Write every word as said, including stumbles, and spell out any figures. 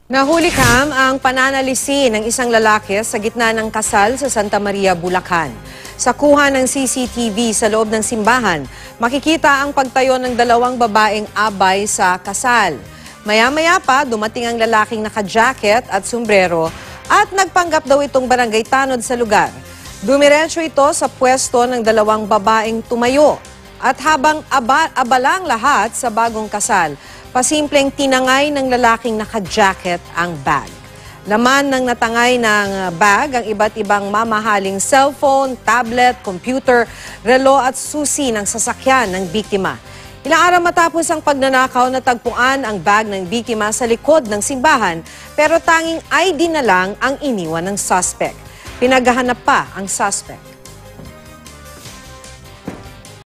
Na-hulicam ang pananalisi ng isang lalaki sa gitna ng kasal sa Santa Maria, Bulacan. Sa kuha ng C C T V sa loob ng simbahan, makikita ang pagtayo ng dalawang babaeng abay sa kasal. Maya-maya pa, dumating ang lalaking naka-jacket at sombrero at nagpanggap daw itong barangay tanod sa lugar. Dumiretso ito sa pwesto ng dalawang babaeng tumayo. At habang aba abalang lahat sa bagong kasal, pasimpleng tinangay ng lalaking naka-jacket ang bag. Laman ng natangay ng bag ang iba't ibang mamahaling cellphone, tablet, computer, relo at susi ng sasakyan ng biktima. Ilang araw matapos ang pagnanakaw, natagpuan ang bag ng biktima sa likod ng simbahan, pero tanging I D na lang ang iniwan ng suspect. Pinaghahanap pa ang suspect.